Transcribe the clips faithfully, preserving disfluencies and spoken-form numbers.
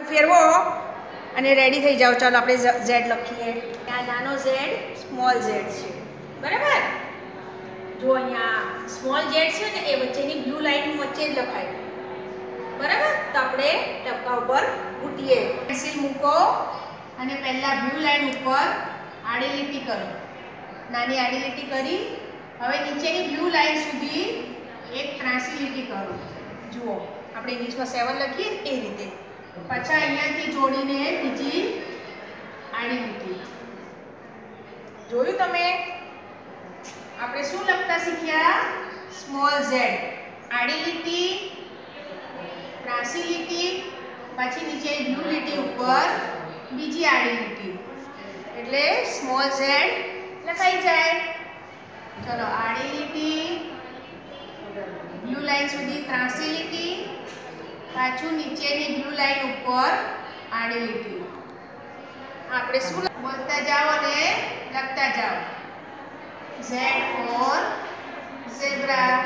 ફેરવો અને રેડી થઈ જાઓ. ચાલો આપણે ઝેડ લખીએ. આ નાનો ઝેડ સ્મોલ ઝેડ છે, બરાબર. જો અહીંયા સ્મોલ ઝેડ છે ને એ વચ્ચેની બ્લુ લાઈન વચ્ચે જ લખાય, બરાબર. તો આપણે ટપકા ઉપર ઘૂંટીએ. પેન્સિલ મૂકો અને પહેલા બ્લુ લાઈન ઉપર આડી લીટી કરો, નાની આડી લીટી કરી. હવે નીચેની બ્લુ લાઈન સુધી એક ત્રાંસી લીટી કરો. જુઓ આપણે ઇંગ્લિશમાં સેવન લખીએ એ રીતે. પાછા અહીંયાથી જોડીને બીજી આડી લીટી. જોયું તમે? આપણે શું લખતા શીખ્યા? સ્મોલ ઝેડ, આડી લીટી, ત્રાંસી લીટી, પછી નીચે બ્લુ લીટી ઉપર બીજી આડી લીટી, એટલે સ્મોલ ઝેડ લખાઈ જાય. ચલો આડી લીટી, બ્લુ લાઈન સુધી ત્રાંસી લીટી, પાછું નીચેની બ્લુ લાઈન ઉપર આડી લીટી. આપણે શું બોલતા જાઓ અને લખતા જાઓ. Z for zebra.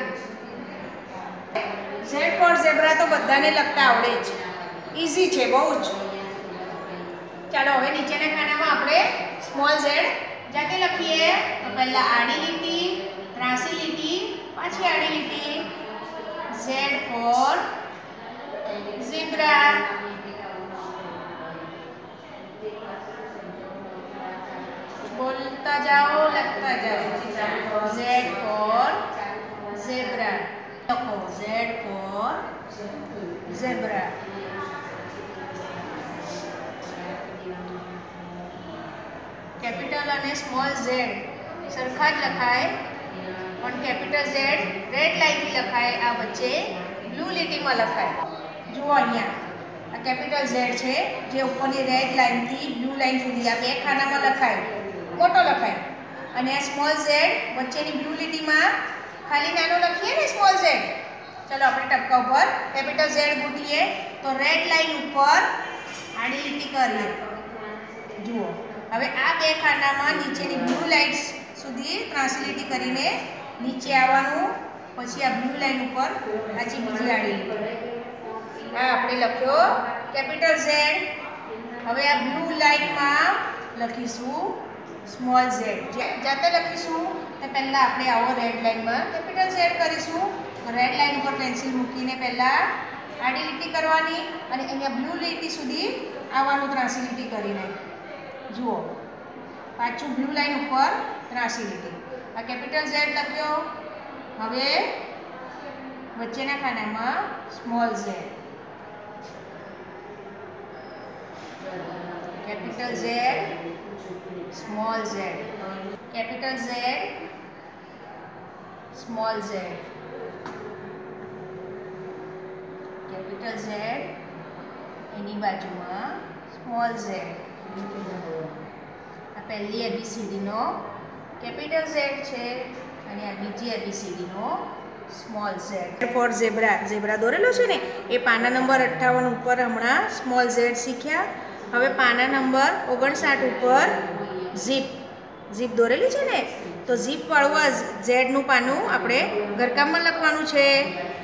Z for zebra તો બધાને લખતા આવડે જ, ઈઝી છે બહુ જ. ચાલો હવે નીચેના ખાનામાં આપણે સ્મોલ ઝેડ જાતે લખીએ. તો પહેલા આડી લીટી, ત્રાંસી લીટી, પાછી આડી લીટી. Z for zebra. બોલતા જાઓ, લખતા જાઓ. ઝેડ ફોર ઝેબ્રા લખો. Z for zebra. કેપિટલ અને સ્મોલ ઝેડ સરખા જ લખાય, પણ કેપિટલ ઝેડ રેડ લાઈનથી લખાય, આ વચ્ચે બ્લુ લીટીમાં લખાય. જુઓ અહીંયા આ કેપિટલ ઝેડ છે જે ઉપરની રેડ લાઈનથી બ્લુ લાઈન સુધી આ બે ખાનામાં લખાય, મોટો લખાય. અને આ સ્મોલ ઝેડ વચ્ચેની બ્લુ લીટીમાં ખાલી નાનો લખીએ ને સ્મોલ ઝેડ. ચલો આપણે ટપકા ઉપર કેપિટલ ઝેડ ઘૂંટીએ. તો રેડ લાઈન ઉપર આડી લીટી કરીએ. જુઓ હવે આ બે ખાનામાં નીચેની બ્લુ લાઈન સુધી ત્રાંસી લીટી કરીને નીચે આવવાનું. પછી આ બ્લુ લાઈન ઉપર પાછી બીજી આડી લીટી. આ આપણે લખ્યો કેપિટલ ઝેડ. હવે આ બ્લુ લાઈનમાં લખીશું સ્મોલ ઝેડ. જાતે લખીશું તો પહેલા આપણે આવો રેડ લાઈનમાં કેપિટલ ઝેડ કરીશું. રેડ લાઈન ઉપર પેન્સિલ મૂકીને પહેલા આડી લીટી કરવાની અને અહીંયા બ્લુ લીટી સુધી આવવાનું ત્રાંસી લીટી કરીને. જુઓ પાછું બ્લુ લાઈન ઉપર ત્રાંસી લીટી. આ કેપિટલ ઝેડ લખ્યો. હવે વચ્ચેના ખાનામાં small Z. Capital Z, small Z, capital Z, small Z, capital Z, એની બાજુમાં સ્મોલ ઝેડ. આ પહેલી એબીસીડીનો કેપિટલ ઝેડ છે અને આ બીજી એબીસીડીનો small Z. For zebra, zebra દોરેલો છે ને એ પાના નંબર અઠ્ઠાવન ઉપર હમણાં સ્મોલ ઝેડ શીખ્યા. હવે પાના નંબર ઓગણસાઠ ઉપર ઝીપ, ઝીપ દોરેલી છે ને તો ઝીપ વાળું ઝેડનું પાનું આપણે ઘરકામમાં લખવાનું છે.